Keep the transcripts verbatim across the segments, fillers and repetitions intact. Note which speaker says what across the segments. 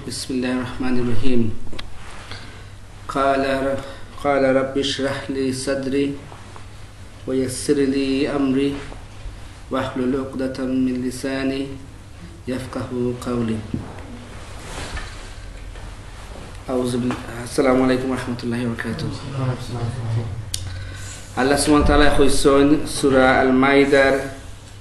Speaker 1: بسم الله الرحمن الرحيم قال قال رب اشرح لي صدري ويسر لي أمري واحلل عقدة من لساني يفقه قولي أعوذ بالله السلام عليكم ورحمة الله وبركاته Allah subhanahu wa ta'ala khusun surah Al-Maidah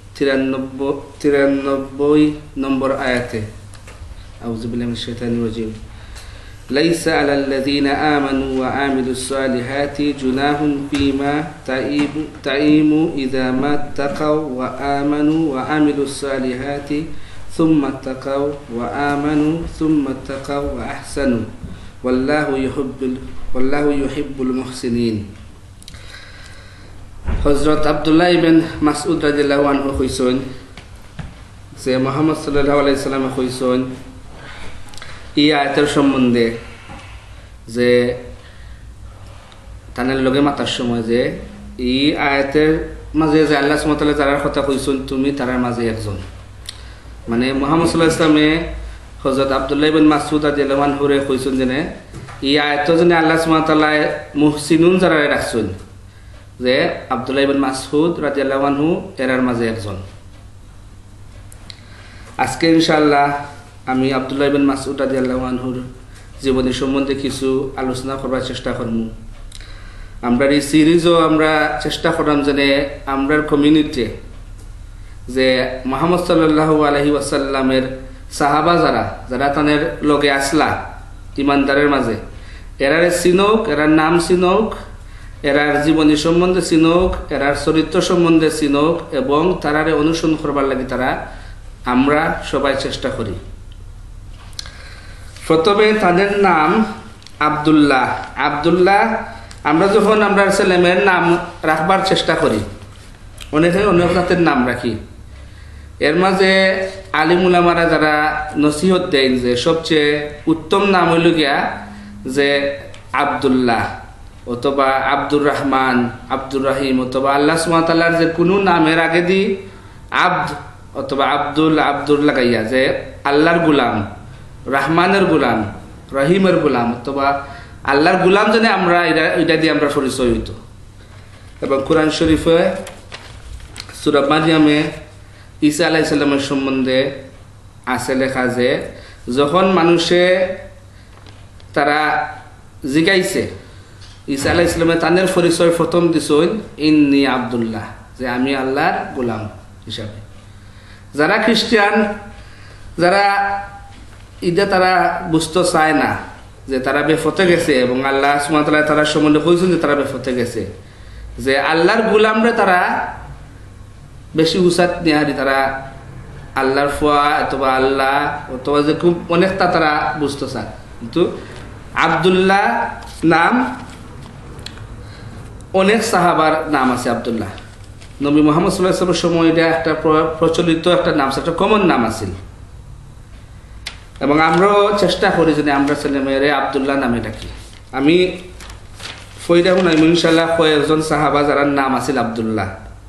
Speaker 1: tirannobboi nombor ayat. A'udzubillahi minasyaitonir rajim. Laisa 'alal ladzina amanu wa 'amilus solihati junahun fima ta'ibu ta'imu idza mattaqaw wa amanu wa 'amilus solihati thumma taqaw wa amanu thumma taqaw wa ahsanu wallahu yuhibbul wallahu yuhibbul muhsinin. Hazrat Abdullah ibn Mas'ud radhiyallahu anhu khusun যে মুহাম্মদ সাল্লাল্লাহু আলাইহি সাল্লাম কইছেন এই আয়াতের সম্বন্ধে যে তানের লগে মাতার সময় যে এই আয়াতের মাঝে যে আল্লাহ সুবহানাহু ওয়া তাআলা যারা কথা কইছেন তুমি তারার মাঝে একজন মানে মুহাম্মদ সাল্লাল্লাহু আলাইহি সাল্লামে হযরত আব্দুল্লাহ ইবনে মাসউদ রাদিয়াল্লাহু আনহু রে কইছেন যে এই আয়াত জনে আল্লাহ সুবহানাহু ওয়া তাআলা মুহসিনুন যারা রাখছেন যে আব্দুল্লাহ ইবনে মাসউদ রাদিয়াল্লাহু আনহু এরার মাঝে একজন। আজকে ইনশাআল্লাহ আমি আব্দুল্লাহ ইবনে মাসউদ রাদিয়াল্লাহু আনহুর জীবনী সম্বন্ধে কিছু আলোচনা করার চেষ্টা করব। আমরা এই সিরিজও আমরা চেষ্টা করলাম যে আমরার কমিউনিটি যে মুহাম্মদ সাল্লাল্লাহু আলাইহি ওয়াসাল্লামের সাহাবা যারা যারা তাদের লগে আসলা ইমানদারের মাঝে এরার চিনক এরার নাম চিনক এরার জীবনী সম্বন্ধে চিনক এরার চরিত্র সম্বন্ধে চিনক এবং তারারে অনুসরণ করবার লাগে তারা আমরা সবাই চেষ্টা করি। প্রথমে তাদের নাম আব্দুল্লাহ। আব্দুল্লাহ আমরা যখন আমরা ছেলেমেয়ের নাম রাখবার চেষ্টা করি অনেকে অনেক জাতের নাম রাখি। এর মাঝে আলিম উলামারা যারা নসিহত দেন যে সবচেয়ে উত্তম নাম হইল গিয়া যে আব্দুল্লাহ অথবা আব্দুর রহমান আব্দুর রহিম অথবা আল্লাহ সুবহানাহু ওয়া তাআলার যে কোনো নামের আগে দি আব্দ অথবা আব্দুল আব্দুর লাগাইয়া যে আল্লাহর গোলাম রহমানের গোলাম রহিমের গোলাম অথবা আল্লাহর গোলাম জানে আমরা এটা এটা দিয়ে আমরা পরিচয় হইতো। এবং কোরআন শরীফে সূরা মারইয়ামে ঈসা আলাইহিস সালামের সম্বন্ধে আছে লেখা যে যখন মানুষে তারা জিগাইছে ঈসা আলাইহিস সালামে তাদের পরিচয় প্রথম দিছেন ইন্নী আব্দুল্লাহ যে আমি আল্লাহর গোলাম হিসাবে। যারা খ্রিস্টান যারা ইদা তারা বুঝতে চায় না যে তারা বেফতে গেছে এবং আল্লাহ সুবহানাহু ওয়া তাআলা তারা সম্বন্ধে কইছেন যে তারা বেফতে গেছে যে আল্লাহর গোলামরে তারা বেশি উসাত নিহারি তারা আল্লাহর ফুয়া অথবা আল্লাহ অথবা যে খুব অনেকটা তারা বুঝতে চায়। কিন্তু আব্দুল্লাহ নাম অনেক সাহাবার নাম আছে আব্দুল্লাহ। নবী মুহাম্মদ সাল্লাল্লাহু আলাইহি ওয়াসাল্লামের সময় এটা একটা প্রচলিত একটা নাম একটা কমন নাম আছিল এবং আমরাও চেষ্টা করি যে আমরা ছেলে মেয়েরে আব্দুল্লাহ নামে ডাকি। আমি ফইরা শুনাই ইনশাআল্লাহ কয়েকজন সাহাবা যারা নাম আছিল আব্দুল্লাহ।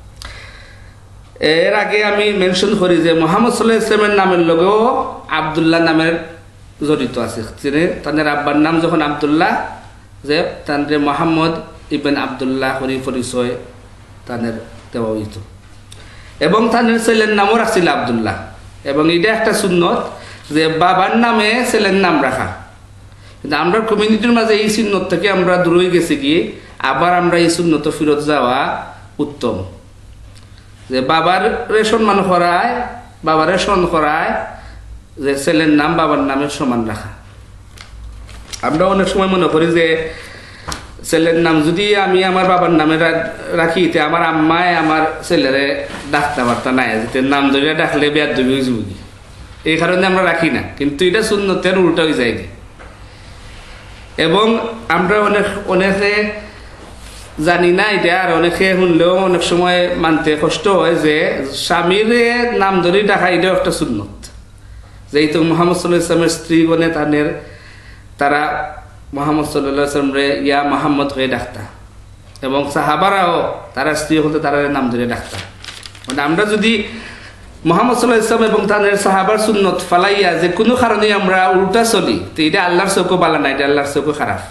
Speaker 1: এর আগে আমি মেনশন করি যে মুহাম্মদ সাল্লাল্লাহু আলাইহি ওয়াসাল্লামের নামের লগেও আব্দুল্লাহ নামের জড়িত আছে। যে তাদের আব্বার নাম যখন আব্দুল্লাহ যে তাদের মুহাম্মদ ইবনে আব্দুল্লাহ হরি পরিচয় তাদের দেওয়া হইত এবং তাদের ছেলের নামও রাখছিল আব্দুল্লাহ। এবং এটা একটা সুন্নত যে বাবার নামে ছেলের নাম রাখা। কিন্তু আমরা কমিউনিটির মাঝে এই সুন্নত থেকে আমরা দূর হয়ে গেছি কি আবার আমরা এই সুন্নত ফিরত যাওয়া উত্তম যে বাবার সম্মান করায় বাবারে সম্মান করায় যে ছেলের নাম বাবার নামের সমান রাখা। আমরা অনেক সময় মনে করি যে ছেলের নাম যদি আমি আমার বাবার নামে রাখি তে আমার আম্মায় আমার ছেলেরে ডাকতে পারতা নাই যে নাম ধরে ডাকলে বেয়াদ দবি হয়ে যাবি এই কারণে আমরা রাখি না। কিন্তু এটা সুন্নতের উল্টা হয়ে যায় এবং আমরা অনেক অনেকে জানি না এটা আর অনেকে শুনলেও অনেক সময় মানতে কষ্ট হয় যে স্বামীর নাম ধরে ডাকা এটাও একটা সুন্নত। যেহেতু মুহাম্মদ সাল্লাল্লাহু আলাইহি ওয়াসাল্লামের স্ত্রীগণে তাদের তারা মুহাম্মদ সাল্লাল্লাহু আলাইহি ওয়াসাল্লাম রে ইয়া মুহাম্মদ হয়ে ডাকতা এবং সাহাবারাও তারা স্ত্রী হতে তারা নাম ধরে ডাকতা। মানে আমরা যদি মুহাম্মদ সাল্লাল্লাহু আলাইহি ওয়াসাল্লাম এবং তাদের সাহাবার সুন্নত ফালাইয়া যে কোনো কারণে আমরা উল্টা চলি তো এটা আল্লাহর চোখে ভালো না, এটা আল্লাহর চোখে খারাপ।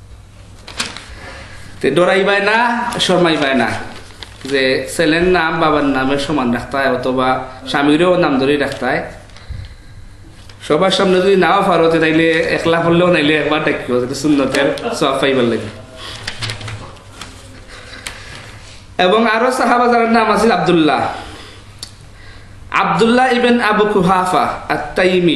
Speaker 1: তো ডরাইবাই না, শর্মাইবাই না যে ছেলের নাম বাবার নামের সমান রাখতে হয় অথবা স্বামীরও নাম ধরেই রাখতে হয়। সবার সামনে যদি নাও পারো তাইলে একলা পড়লেও নাইলে একবার ডাকিও, সুন্নতের সওয়াব পাইবার লাগে। এবং আরো সাহাবা যার নাম আছে আব্দুল্লাহ, আব্দুল্লাহ ইবেন আবু কুহাফা আত-তাইমি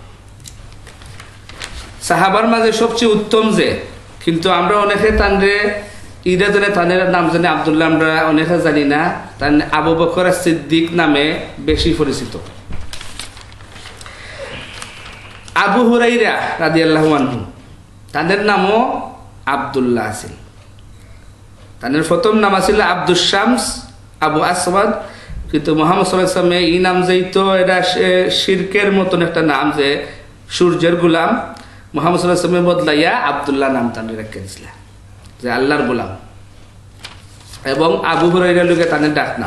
Speaker 1: সাহাবার মাঝে সবচেয়ে উত্তম যে, কিন্তু আমরা অনেকে তানরে ইরা জানে তাদের নাম জানে আব্দুল্লাহ, আমরা অনেকে জানি না। তার আবু বকর সিদ্দিক নামে বেশি পরিচিত। আবু হুরাইরা রাদিয়াল্লাহু আনহু তাদের নামও আব্দুল্লাহ আছে। তাদের প্রথম নাম আছিল আব্দুস শামস আবু আসওয়াদ, কিন্তু মুহাম্মদ সাল্লাল্লাহু আলাইহি ওয়াসাল্লাম এই নাম যেইতো এটা শিরকের মতন একটা নাম যে সূর্যের গোলাম, মুহাম্মদ সাল্লাল্লাহু আলাইহি ওয়াসাল্লাম বদলাইয়া আব্দুল্লাহ নাম তাদের রেখেছিল যে আল্লাহর গোলাম। এবং আবু হুরাইরা লোকে তাদের ডাক নাম।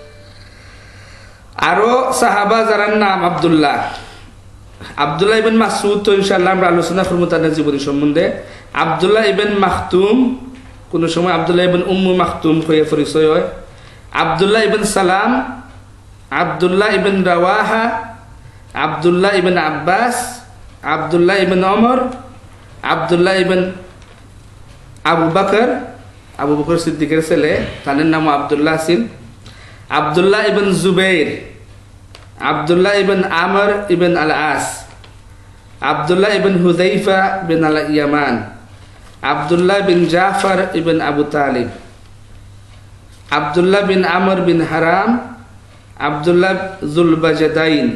Speaker 1: আরো সাহাবা যারা নাম আব্দুল্লাহ, আব্দুল্লাহ ইবেন মাসউদ তো ইনশাআল্লাহ আমরা আলোচনা করব তাদের জীবনী সম্বন্ধে। আব্দুল্লাহ ইবেন মাখতুম, কোন সময় আব্দুল্লাহ ইবেন উম্মু মাখতুম হয়ে পরিচয় হয়। আব্দুল্লাহ ইবেন সালাম, আব্দুল্লাহ ইবেন রাওয়াহা, আব্দুল্লাহ ইবেন আব্বাস, আব্দুল্লাহ ইবেন ওমর, আব্দুল্লাহ ইবেন আবু বকর, আবু বকর সিদ্দিকের ছেলে, তাদের নাম আব্দুল্লাহ ছিল। আব্দুল্লাহ ইবেন জুবাইর, আব্দুল্লাহ ইবেন আমর ইবেন আল আস, আব্দুল্লাহ ইবেন হুযাইফা বিন আল ইয়ামান, আব্দুল্লাহ বিন জাফর ইবেন আবু তালিব, আব্দুল্লাহ বিন আমর বিন হারাম, আব্দুল্লাহ জুলবাজাদাইন।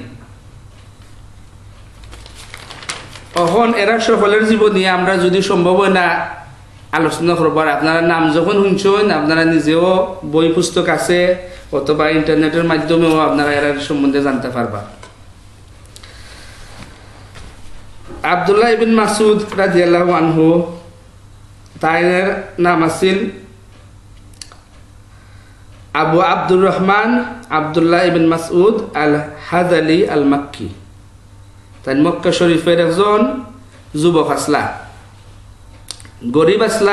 Speaker 1: এখন এরা সকলের জীবনী আমরা যদি সম্ভব হয় না আলোচনা করবার, আপনারা নাম যখন শুনছেন আপনারা নিজেও বই পুস্তক আছে অথবা ইন্টারনেটের মাধ্যমেও আপনারা এর সম্বন্ধে জানতে পারবা। আব্দুল্লাহ ইবিন মাসউদ রাদিয়াল্লাহু আনহু তার নাম আছিল আবু আব্দুর রহমান আব্দুল্লাহ ইবিন মাসউদ আল হাযালি আল মাক্কি। তাই মক্কা শরীফের একজন যুবক আসলা, গরিব আসলা।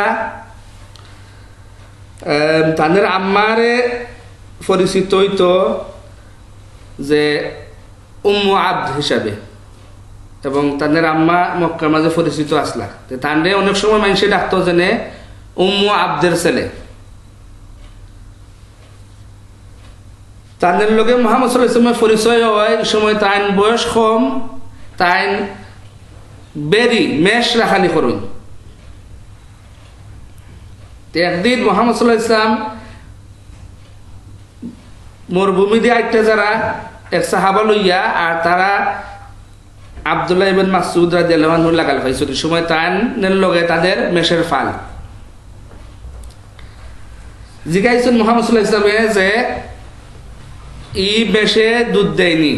Speaker 1: তাদের আম্মারে পরিচিত হইতো যে উম্মু আব্দ হিসাবে, এবং তাদের আম্মা মক্কার মাঝে পরিচিত আসলা। তাদের অনেক সময় মানুষে ডাকতো জেনে উম্মু আব্দের ছেলে। তাদের লোকে মুহাম্মদ সাল্লাল্লাহু আলাইহি ওয়াসাল্লামের পরিচয় হয় এই সময় তাই বয়স কম, তাই বেরি মেষ রাখালি করুন। একদিন মুহাম্মদ সাল্লাল্লাহু আলাইহি ওয়াসাল্লাম মরুভূমি দিয়ে আইতে যারা এক সাহাবা লইয়া, আর তারা আব্দুল্লাহ ইবিন মাসউদ রাদিয়াল্লাহু আনহু লাগাল পাইছিল। এই সময় তাদের লগে তাদের মেষের ফাল জিজ্ঞাসা মুহাম্মদ সাল্লাল্লাহু আলাইহি ওয়াসাল্লাম যে ই মেষে দুধ দেয়নি।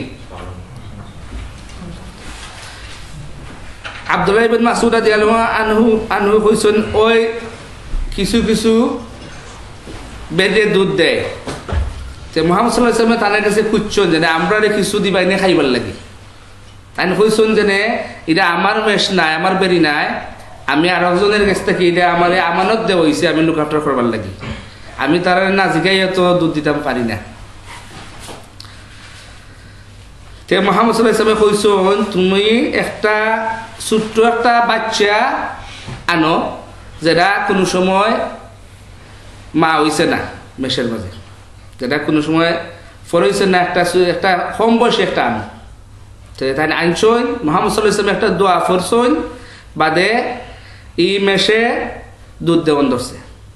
Speaker 1: আব্দুল্লাহ ইবিন মাসউদ রাদিয়াল্লাহু আনহু আনহু কইছেন ওই কিছু কিছু বেদে দুধ দেয়। যে মুহাম্মদ সাল্লাল্লাহু আলাইহি ওয়াসাল্লাম তাদের কাছে খুঁজছেন যে আমরা কিছু দিবাই না খাইবার লাগি। তাই কইছেন যে এটা আমার মেষ নাই, আমার বেরি নাই, আমি আর একজনের কাছ থেকে এটা আমার আমানত দেওয়া হয়েছে, আমি লুক আফটার করবার লাগি, আমি তার না জিগাই তো দুধ দিতাম পারি না। তে মুহাম্মদ সাল্লাল্লাহু আলাইহি ওয়াসাল্লাম কইছেন তুমি একটা ছোট্ট একটা বাচ্চা আনো যেটা কোনো সময় মা হইছে না মেষের মাঝে, যেটা কোনো সময় ফরইছে না, একটা একটা কম বয়সী একটা আনো। তো তাই আনছইন মুহাম্মদ সাল্লাল্লাহু আলাইহি ওয়াসাল্লাম একটা দোয়া ফরছইন, বাদে ই মেষে দুধ দেওয়ান ধরছে।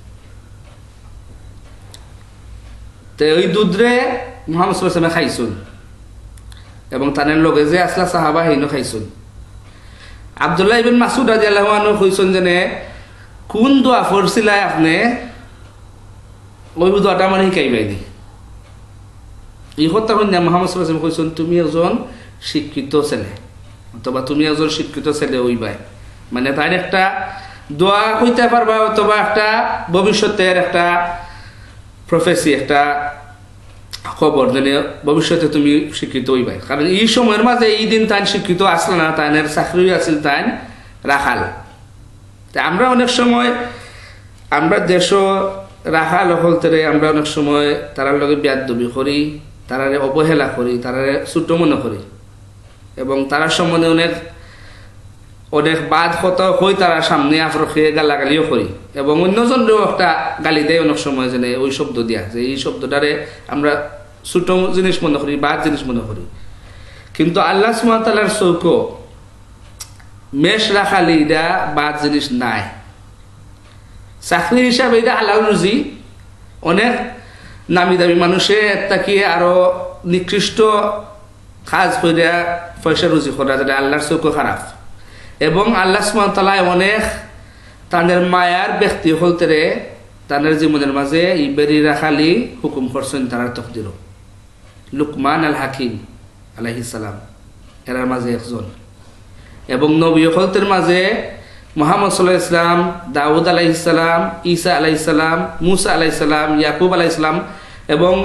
Speaker 1: তো ওই দুধরে মুহাম্মদ সাল্লাল্লাহু আলাইহি ওয়াসাল্লাম খাইছুন, এবং তাদের লগে যে আসলা সাহাবা হেইনো খাইছুন। আব্দুল্লাহ ইবিন মাসউদ রাদিয়াল্লাহু আনহু কইছেন যে কোন দোয়া পড়ছিলা আপনি, ওই দোয়াটা আমার শিখাইবাই দি। এই কথা শুনে মুহাম্মদ সাল্লাল্লাহু আলাইহি ওয়াসাল্লাম কইছেন তুমি একজন শিক্ষিত ছেলে, অথবা তুমি একজন শিক্ষিত ছেলে হইবাই, মানে তার একটা দোয়া কইতে পারবা, অথবা একটা ভবিষ্যতের একটা প্রফেসি, একটা খবর যেন ভবিষ্যতে তুমি শিক্ষিত হইবাই, কারণ এই সময়ের মাঝে এই দিন তাই শিক্ষিত আসলে না, তাইনের চাকরি আছিল তাই রাখাল। আমরা অনেক সময় আমরা দেশ রাখাল হলতে আমরা অনেক সময় তারার লগে বেয়াদবি করি, তারারে অবহেলা করি, তারারে ছোট মনে করি এবং তারার সম্বন্ধে অনেক অনেক বাদ কত হই তারা সামনে আফরখে গালাগালিও করি এবং অন্যজনও একটা গালি দেয় অনেক সময় যেন ওই শব্দ দিয়া, যে এই শব্দটারে আমরা ছোট জিনিস মনে করি, বাদ জিনিস মনে করি। কিন্তু আল্লাহ সুবহানাহু ওয়া তাআলার চৌকো মেষ রাখালি এটা বাদ জিনিস নাই। চাকরি হিসাবে এটা হালাল রুজি, অনেক নামি দামি মানুষে তাকে আরো নিকৃষ্ট কাজ করে পয়সা রুজি করা, যেটা আল্লাহর চৌকো খারাপ। এবং আল্লাহ সুবহানাহু ওয়া তাআলা অনেক তাদের মায়ার ব্যক্তি হলতে তাদের জীবনের মাঝে ইবেরি রাখালি হুকুম করছেন তার তকদির। লুকমান আল হাকিম আলাইহিস সালাম এরার মাঝে একজন, এবং নবী হলতের মাঝে মুহাম্মদ সাল্লাল্লাহু আলাইহি ওয়াসাল্লাম, দাউদ আলাইহিস সালাম, ঈসা আলাইহিস সালাম, মূসা আলাইহিস সালাম, ইয়াকুব আলাইহিস সালাম এবং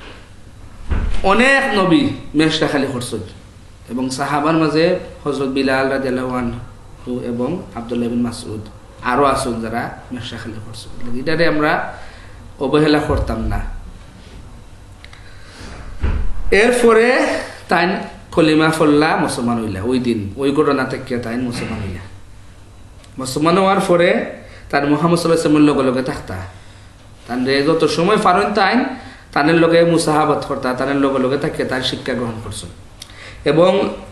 Speaker 1: অনেক নবী মেষ রাখালি করছেন। এবং সাহাবার মাঝে হযরত বিলাল রাদিয়াল্লাহু আনহু এবং আব্দুল্লাহ ইবনে মাসউদ আরো আছেন যারা মেষ রাখালি করছেন। এটারে আমরা অবহেলা করতাম না। এরপরে তাই কলিমা ফল্লা মুসলমান হইলা, ওই দিন ওই ঘটনা থেকে তাই মুসলমান হইলা। মুসলমান হওয়ার পরে তার মুহাম্মদ সাল্লাল্লাহু আলাইহি ওয়াসাল্লামের লগে লগে থাকতা, তার যত সময় পারেন তাই তাদের লগে মুসাহাবাত করতা, তাদের লগে লগে থাকে তার শিক্ষা গ্রহণ করছেন। এবং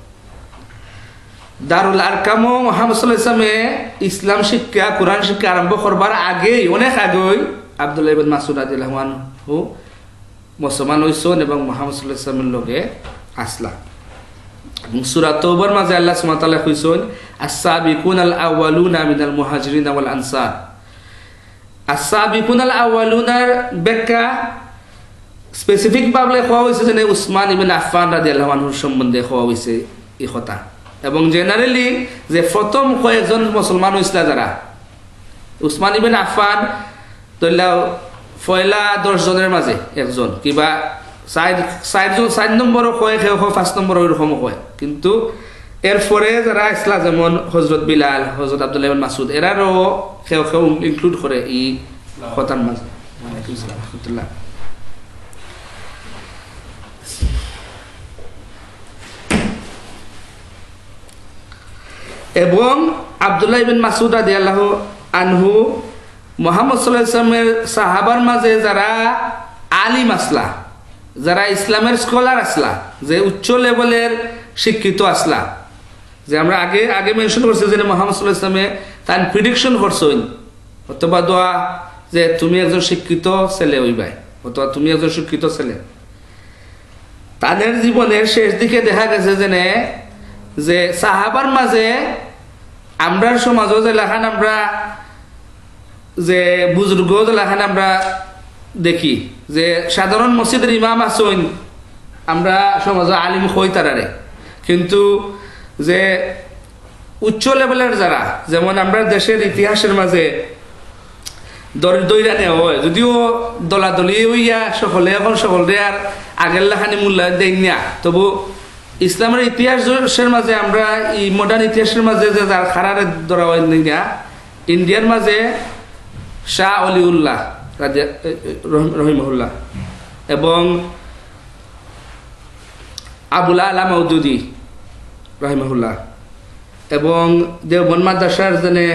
Speaker 1: দারুল আরকামও মুহাম্মদ সাল্লাল্লাহু আলাইহি ওয়াসাল্লামে ইসলাম শিক্ষা কোরআন শিক্ষা আরম্ভ করবার আগেই অনেক আগেই আব্দুল্লাহ ইবনে মাসউদ রাদিয়াল্লাহু আনহু মুসলমান হইছেন এবং মুহাম্মদ সাল্লাল্লাহু আলাইহি ওয়াসাল্লামের লগে আসলা। এবং সূরা তাওবার মাঝে আল্লাহ সুবহানাহু ওয়া তাআলা কইছেন আস-সাবিকুনাল আউয়ালুনা মিনাল মুহাজিরিন ওয়াল আনসার। আস-সাবিকুনাল আউয়ালুনার ব্যাখ্যা স্পেসিফিক ভাবে কোয়া হইছে যে উসমান ইবনে আফফান রাদিয়াল্লাহু আনহুর সম্বন্ধে কোয়া হইছে এই কথা। এবং জেনারেলি যে প্রথম কয়েকজন মুসলমান হইছিল যারা উসমান ইবনে আফফান তইলাও পয়লা দশ জনের মাঝে একজন, কিবা সাইড সাইড সাইড নম্বরও কয়, কেউ কেউ পাঁচ নম্বর ওইরকম কয়। কিন্তু এরপরে যারা আসলা যেমন হযরত বিলাল, হযরত আব্দুল্লাহ ইবনে মাসউদ এরারও কেউ কেউ ইনক্লুড করে এই কথার মাঝে। ওয়ালাইকুম আসসালাম ওয়া রাহমাতুল্লাহ। এবং আব্দুল্লাহ ইবনে মাসউদ রাদিয়াল্লাহু আনহু মুহাম্মদ সাল্লাল্লাহু আলাইহি ওয়াসাল্লামের সাহাবার মাঝে যারা আলিম আসলা, যারা ইসলামের স্কলার আসলা, যে উচ্চ লেভেলের শিক্ষিত আসলা, যে আমরা আগে আগে মেনশন করছি যে মুহাম্মদ সাল্লাল্লাহু আলাইহি ওয়াসাল্লামে তার প্রেডিকশন করছেন অথবা দোয়া যে তুমি একজন শিক্ষিত ছেলে হইবাই অথবা তুমি একজন শিক্ষিত ছেলে। তাদের জীবনের শেষ দিকে দেখা গেছে যে যে সাহাবার মাঝে আমরা সমাজও যে লেখান আমরা যে বুজুর্গ যে লেখান আমরা দেখি যে সাধারণ মসজিদের ইমাম আসেন, আমরা সমাজে আলিম হই তারারে, কিন্তু যে উচ্চ লেভেলের যারা যেমন আমরা দেশের ইতিহাসের মাঝে দৈরা নেওয়া হয়, যদিও দলাদলি হইয়া সকলে এখন সকলে আর আগের লেখানি মূল্যায়ন দেয় না, তবু ইসলামের ইতিহাসের মাঝে আমরা এই মডার্ন ইতিহাসের মাঝে যে যার খারারে ধরা হয় না, ইন্ডিয়ার মাঝে শাহ অলিউল্লাহ রহিমাহুল্লাহ এবং আবুল আলা মওদুদি রহিমাহুল্লাহ এবং দেওবন্দ মাদ্রাসার জনে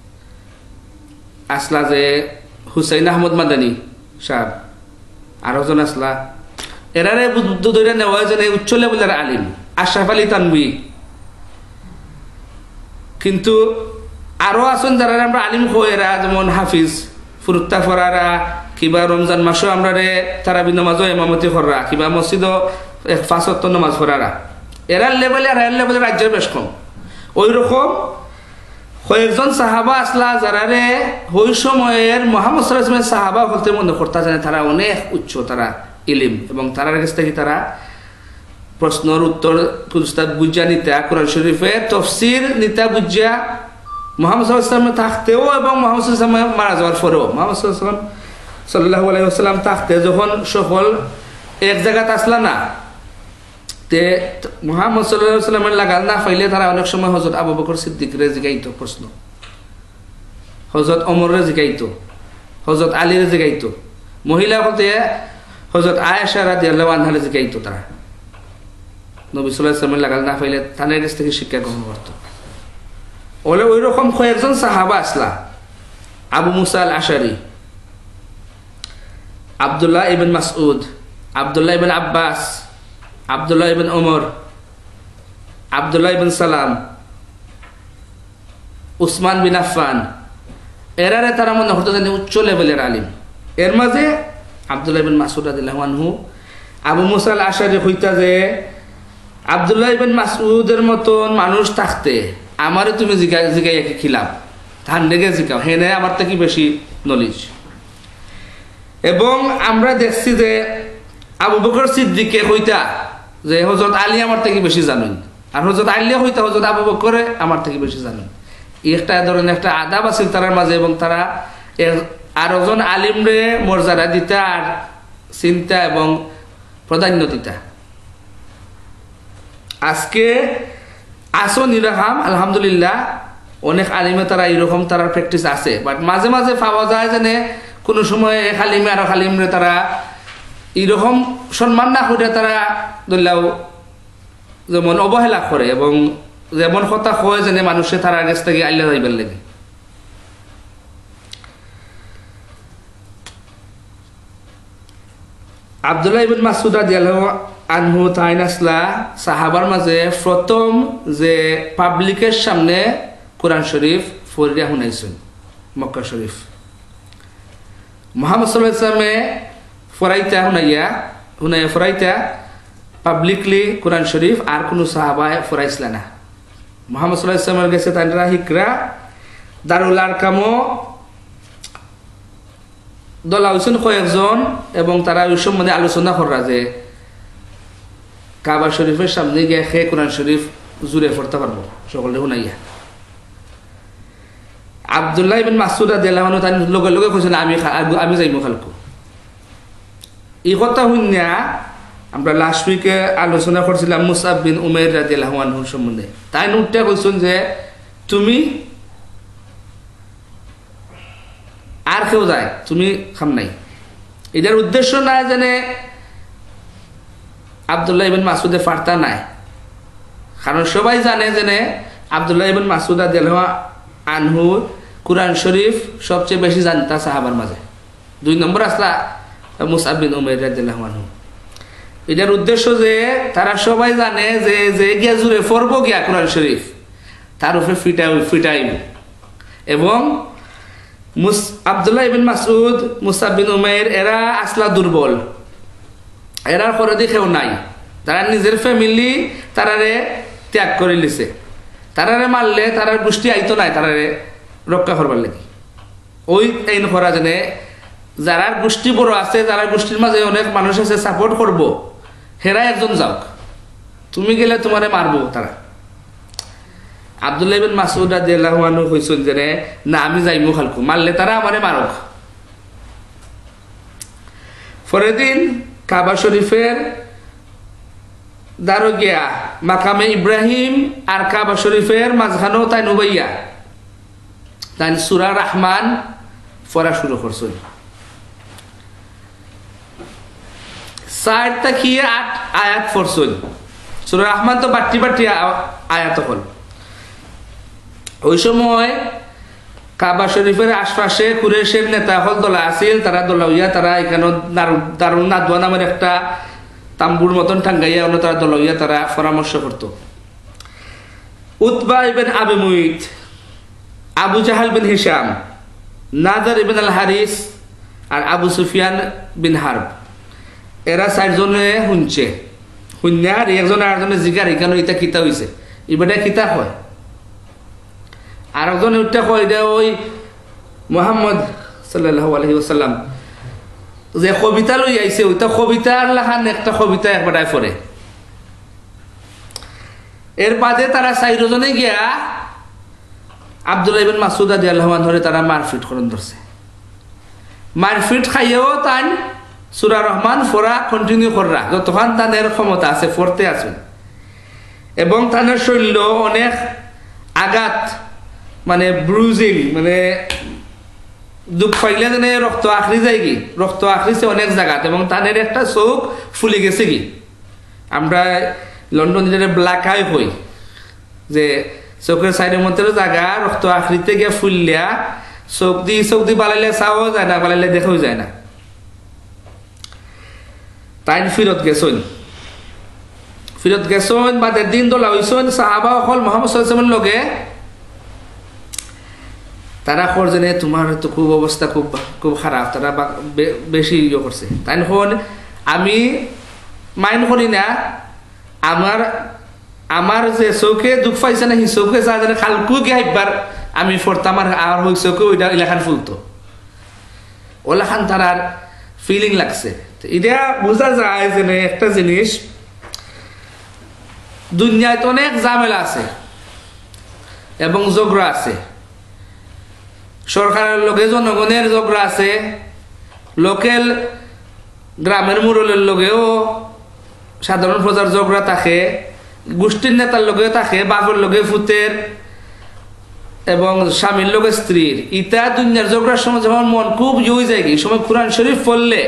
Speaker 1: আসলা যে হুসাইন আহমদ মাদানী সাহেব আরো জন আসলা, এরারে বুদ্ধ ধরে নেওয়া যেন উচ্চ লেভেলের আলিম। আশরাফ আলী তানভী, কিন্তু আরো আছেন যারা আমরা আলিম হই, এরা যেমন হাফিজ ফুরুত্তা ফরারা, কিবা রমজান মাসও আমরা রে তারাবি নামাজও ইমামতি ফররা, কিবা মসজিদও পাঁচ ওয়াক্ত নামাজ ফরারা, এরার লেভেলে আর এর লেভেলে রাজ্যের বেশ কম। ওই রকম কয়েকজন সাহাবা আসলা যারা রে ওই সময়ের মুহাম্মদ সাল্লাল্লাহু আলাইহি ওয়াসাল্লামের সাহাবা বলতে মনে করতা জানে তারা অনেক উচ্চ তারা ইলিম, এবং তারার কাছ থেকে তারা প্রশ্নের উত্তর বুঝা নিতা, কোরআন শরীফে তফসির নিতা বুঝা মুহাম্মদ সাল্লাল্লাহু আলাইহি ওয়াসাল্লাম থাকতেও এবং মুহাম্মদ সাল্লাল্লাহু আলাইহি ওয়াসাল্লাম মারা যাওয়ার পরেও মুহাম্মদ সাল্লাল্লাহু আলাইহি ওয়াসাল্লাম থাকতে যখন সকল এক জায়গাতে আসলা না তে মুহাম্মদ সাল্লাল্লাহু আলাইহি ওয়াসাল্লামের লাগাল না পাইলে তারা অনেক সময় হযরত আবু বকর সিদ্দিকরে জিগাইতো প্রশ্ন, হযরত ওমরে জিগাইতো, হযরত আলীরে জিগাইতো, মহিলা হতে হযরত আয়েশা রাদিয়াল্লাহু আনহারে জিগাইতো। তারা নবী সাল্লাল্লাহু আলাইহি ওয়াসাল্লামের লাগাল না পাইলে তাদের কাছ থেকে শিক্ষা গ্রহণ করতো। ওলে ওই রকম কয়েকজন সাহাবা আসলা, আবু মুসা আল আশারি, আব্দুল্লাহ ইবনে মাসউদ, আব্দুল্লাহ ইবনে আব্বাস, আব্দুল্লাহ ইবনে ওমর, আব্দুল্লাহ ইবনে সালাম, উসমান বিন আফফান, এরারে তারা মনে হতো যে উচ্চ লেভেলের আলিম। এর মাঝে আব্দুল্লাহ ইবনে মাসউদ রাদিয়াল্লাহু আনহু আবু মুসা আল আশারি কইতা যে আব্দুল্লাহ ইবনে মাসউদের মতন মানুষ থাকতে আমারে তুমি জিগাই জিগাই খিলাম, ধান লেগে জিগাও, হেনে আমার থেকে বেশি নলেজ। এবং আমরা দেখছি যে আবু বকর সিদ্দিকে কইতা যে হযরত আলী আমার থেকে বেশি জানেন, আর হযরত আলী হইতা হযরত আবু বকরে আমার থেকে বেশি জানেন। এই একটা ধরনের একটা আদাব আছে তার মাঝে, এবং তারা আর একজন আলিমরে মর্যাদা দিতা আর চিন্তা এবং প্রাধান্য দিতা। আজকে আসো নিরাহাম আলহামদুলিল্লাহ, অনেক আলিমে তারা এইরকম তারা প্র্যাকটিস আছে, বাট মাঝে মাঝে পাওয়া যায় যে কোনো সময় এক আলিমে আর আলিমরে তারা এইরকম সম্মান না করে তারা ধরলাও যেমন অবহেলা করে, এবং যেমন কথা হয় যেন মানুষে তারা কাছ থেকে আল্লাহ যাইবার লাগে। আব্দুল্লাহ ইবনে মাসউদ রাদিয়াল্লাহু আনহু তাইন আসলা সাহাবার মাঝে প্রথম যে পাবলিকের সামনে কোরআন শরীফ পড়িয়া শুনাইছেন মক্কা শরীফ। মুহাম্মদ সাল্লাল্লাহু আলাইহি ওয়াসাল্লামে ফরাইতা শুনাইয়া শুনাইয়া ফরাইতা পাবলিকলি কোরআন শরীফ আর কোনো সাহাবায় ফরাইছিল না। মুহাম্মদ সাল্লাল্লাহু আলাইহি ওয়াসাল্লামের কাছে তারা হিকরা দারুল আরকামও দলা হয়েছেন কয়েকজন, এবং তারা ওই সম্বন্ধে আলোচনা করা যে কাবা শরীফের সামনে গিয়ে খে কোরআন শরীফ জুড়ে পড়তে পারবো সকলে শুনাইয়া। আব্দুল্লাহ ইবনে মাসউদ রাদিয়াল্লাহু আনহু তার লগে লগে কইছেন আমি আমি যাইমু খালকু। এই কথা শুনিয়া আমরা লাস্ট উইকে আলোচনা করছিলাম মুসআব বিন উমাইর রাদিয়াল্লাহু আনহুর সম্বন্ধে। তাই উঠতে কইছেন যে তুমি আর কেউ যায়, তুমি খাম নাই। এটার উদ্দেশ্য না জানে আব্দুল্লাহ ইবনে মাসউদের ফার্তা নাই, কারণ সবাই জানে যে আব্দুল্লাহ ইবনে মাসউদ রাদিয়াল্লাহু আনহু কুরআন শরীফ সবচেয়ে বেশি জানতা সাহাবার মাঝে। দুই নম্বর আসলা মুসআব বিন উমাইর রাদিয়াল্লাহু আনহু। এটার উদ্দেশ্য যে তারা সবাই জানে যে যে গিয়া জুড়ে পড়ব গিয়া কুরআন শরীফ তার উপরে ফিটাই ফিটাইব। এবং মুস আব্দুল্লাহ ইবনে মাসউদ, মুসআব বিন উমাইর এরা আসলা দুর্বল, এরা করে দেখেও নাই, তারা নিজের ফ্যামিলি তারারে ত্যাগ করে লিছে, তারারে মারলে তারার গোষ্ঠী আইতো নাই তারারে রক্ষা করবার লাগে। ওই আইন করা জানে যারা গোষ্ঠী বড় আছে, যারা গোষ্ঠীর মাঝে অনেক মানুষ আছে সাপোর্ট করবো, হেরা একজন যাওক, তুমি গেলে তোমারে মারবো তারা। আব্দুল্লাহ ইবনে মাসউদ রাদিয়াল্লাহু আনহু কইছেন যে না আমি যাইমু খালকু, মারলে তারা আমারে মারক। পরের দিন কাবা শরীফের দারো গিয়া মাকামে ইব্রাহিম আর কাবা শরীফের মাঝখানেও তাই নুবাইয়া তাই সূরা রহমান পড়া শুরু করছেন। চার থেকে আট আয়াত পড়ছেন। সূরা রহমান তো বাট্টি বাট্টি আয়াত হল। ওই সময় কাবা শরীফের আশপাশে কুরাইশের নেতা হল দলা আছিল, তারা দলা হইয়া তারা এখানে দারুন নাদওয়া নামের একটা তাম্বুর মতন টাঙ্গাইয়া অন্য তারা দলা হইয়া তারা পরামর্শ করত। Utba ibn Abi Muait, Abu Jahl bin Hisham, Nadr ibn al Harith আর আবু সুফিয়ান বিন হারব, এরা চারজনে শুনছে। শুনিয়া আর একজন আরেকজনে জিগার এখানে এটা কিতা হয়েছে, এবারে কিতা হয়। আর একজন ওইটা কয় এটা ওই মুহাম্মদ সাল্লাল্লাহু আলাইহি ওয়াসাল্লাম যে কবিতা লই আইছে, ওইটা কবিতার লাখান একটা কবিতা একবারে পড়ে। এর বাদে তারা চারজনে গিয়া আব্দুল্লাহ ইবনে মাসউদ রাদিয়াল্লাহু আনহু তারা মারপিট করন ধরছে। মারপিট খাইয়েও তাই সূরা রহমান ফোরা কন্টিনিউ কররা যতক্ষণ তাদের ক্ষমতা আছে পড়তে আছে এবং তাদের শরীর অনেক আঘাত মানে ব্রুজিং মানে দুঃখ পাইলে যেন রক্ত আখরি যায় কি রক্ত আখরিছে অনেক জায়গাত এবং তাদের একটা চোখ ফুলে গেছে কি আমরা লন্ডন যেটা ব্ল্যাক আই হই যে চোখের সাইডের মধ্যে জায়গা রক্ত আখরিতে গিয়ে ফুললিয়া চোখ দি চোখ দি বালাইলে চাও যায় না বালাইলে দেখাও যায় না তাই ফিরত গেছেন ফিরত গেছেন বাদের দিন দোলা হইছেন সাহাবা অকল মোহাম্মদ সাল্লাল্লাহু আলাইহি ওয়াসাল্লামের লগে তারা করজনে তোমার তো খুব অবস্থা খুব খুব খারাপ তারা বেশি ইয়ে করছে তাই হন আমি মাইন্ড করি না আমার আমার যে চৌকে দুঃখ পাইছে না সেই চৌকে যা যেন খালকু গিয়ে একবার আমি ফরতাম আর আর হই চৌকে ওইটা ইলাখান ফুলতো ওলাখান তারার ফিলিং লাগছে এটা বোঝা যায় যে একটা জিনিস দুনিয়ায় তো অনেক ঝামেলা আছে এবং ঝগড়া আছে সরকারের লগে জনগণের ঝগড়া আছে লোকাল গ্রামের মুরলের লগেও সাধারণ প্রজার ঝগড়া থাকে গোষ্ঠীর নেতার লগেও থাকে বাপের লগে ফুতের এবং স্বামীর লগে স্ত্রীর ইটা দুনিয়ার ঝগড়ার সময় যখন মন খুব জুই যায় এই সময় কোরআন শরীফ পড়লে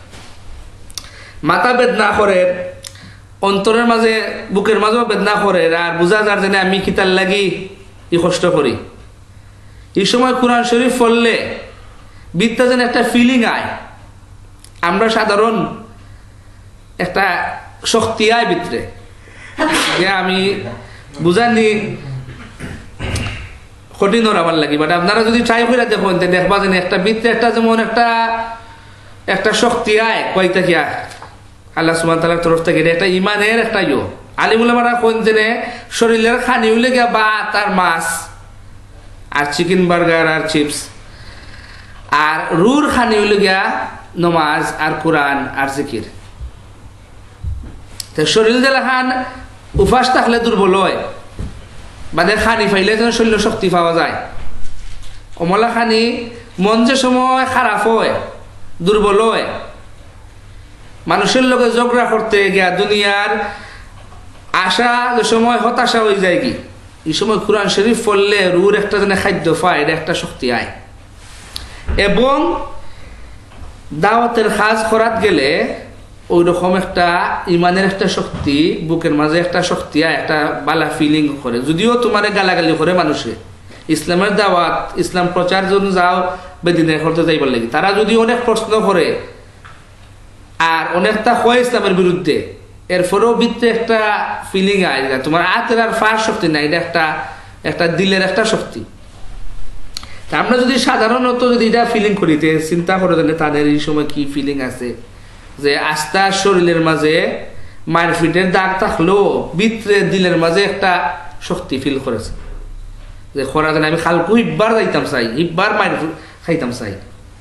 Speaker 1: মাথা বেদনা করে অন্তরের মাঝে বুকের মাঝেও বেদনা করে আর বোঝা যার জন্য আমি কিতার লাগি ই কষ্ট করি এই সময় কোরআন শরীফ পড়লে বিদ্যা যেন একটা ফিলিং আয় আমরা সাধারণ একটা শক্তি আয় ভিতরে যে আমি বুঝানি কঠিন আমার লাগি বাট আপনারা যদি ট্রাই করে দেখুন দেখবা যেন একটা ভিতরে একটা যেমন একটা একটা শক্তি আয় কয়টা কি আল্লাহ সুবহানাহু ওয়া তাআলার তরফ থেকে একটা ইমানের একটা ইয়ে আলিমুলামারা কোন জেনে শরীরের খানি হইলে গিয়া ভাত আর মাছ আর চিকেন বার্গার আর চিপস আর রুর খানি হইলে গিয়া নমাজ আর কোরআন আর জিকির তো শরীর দিলে খান উপাস থাকলে দুর্বল হয় বাদে খানি পাইলে যেন শরীর শক্তি পাওয়া যায় কমলা খানি মন যে সময় খারাপ হয় দুর্বল হয় মানুষের লোকে ঝগড়া করতে গিয়া দুনিয়ার আশা যে সময় হতাশা হয়ে যায় কি এই সময় কোরআন শরীফ পড়লে রুর একটা যেন খাদ্য পায় এটা একটা শক্তি আয় এবং দাওয়াতের কাজ করাত গেলে ওই রকম একটা ইমানের একটা শক্তি বুকের মাঝে একটা শক্তি আয় একটা বালা ফিলিং করে যদিও তোমার গালাগালি করে মানুষে ইসলামের দাওয়াত ইসলাম প্রচার জন্য যাও বেদিনের করতে যাইবার লাগে তারা যদি অনেক প্রশ্ন করে আর অনেকটা হয় ইসলামের বিরুদ্ধে এরপরেও ভিতরে একটা ফিলিং আয় যায় তোমার আতের আর ফার শক্তি নাই এটা একটা একটা দিলের একটা শক্তি আমরা যদি সাধারণত যদি এটা ফিলিং করি চিন্তা করে জানে তাদের এই সময় কি ফিলিং আছে যে আস্থা শরীরের মাঝে মারফিটের দাগ থাকলেও ভিতরে দিলের মাঝে একটা শক্তি ফিল করেছে যে খরা জানে আমি খালকু ইব্বার যাইতাম চাই ইব্বার মার খাইতাম চাই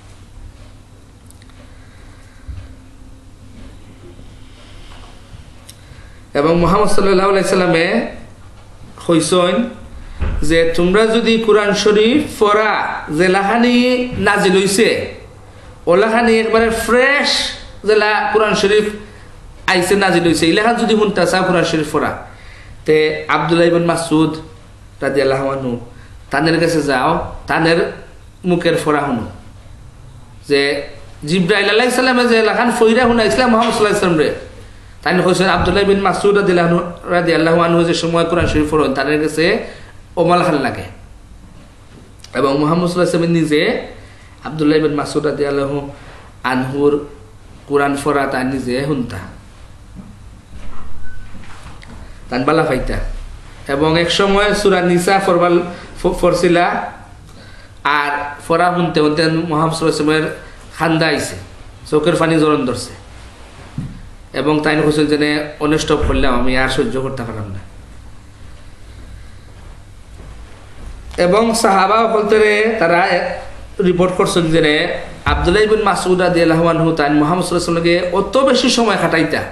Speaker 1: এবং মুহাম্মদ সাল্লাল্লাহু আলাইহি সাল্লামে কইছেন যে তোমরা যদি কোরআন শরীফ পড়া যে লাহানি নাজিল হইছে ওলাহানি একবারে ফ্রেশ যেলা কোরআন শরীফ আইছে নাজিল হইছে ইলাহান যদি শুনতা চাও কোরআন শরীফ পড়া তে আব্দুল্লাহ ইবনে মাসউদ রাদিয়াল্লাহু আনহু তাদের কাছে যাও তাদের মুখের পড়া শুনো যে জিবরাইল আলাইহিস সালামে যে লাহান ফইরা শুনাইছিল মুহাম্মদ সাল্লাল্লাহু আলাইহি সাল্লাম রে তাই কইছেন আব্দুল্লাহ বিন মাসউদ রাদিয়াল্লাহু আনহু যে সময় কোরআন শরীফ পড়েন তাদের কাছে ওমাল খান লাগে এবং মুহাম্মদ সাল্লাল্লাহু আলাইহি ওয়াসাল্লাম নিজে আব্দুল্লাহ বিন মাসউদ রাদিয়াল্লাহু আনহুর কোরআন পড়া তার নিজে শুনতা তান বালা পাইতা এবং এক সময় সূরা নিসা পড়বাল পড়ছিলা আর পড়া শুনতে শুনতে মুহাম্মদ সাল্লাল্লাহু আলাইহি ওয়াসাল্লামের খান্দা আইছে চোখের পানি জরন ধরছে এবং তাই কইছেন যে অনিষ্ট করলাম আমি আর সহ্য করতে পারলাম না এবং সাহাবা বলতে তারা রিপোর্ট করছেন যে আব্দুল্লাহ ইবনে মাসউদ রাদিয়াল্লাহু আনহু তাই মুহাম্মদ সাল্লাল্লাহু আলাইহি ওয়াসাল্লামকে অত বেশি সময় কাটাইতা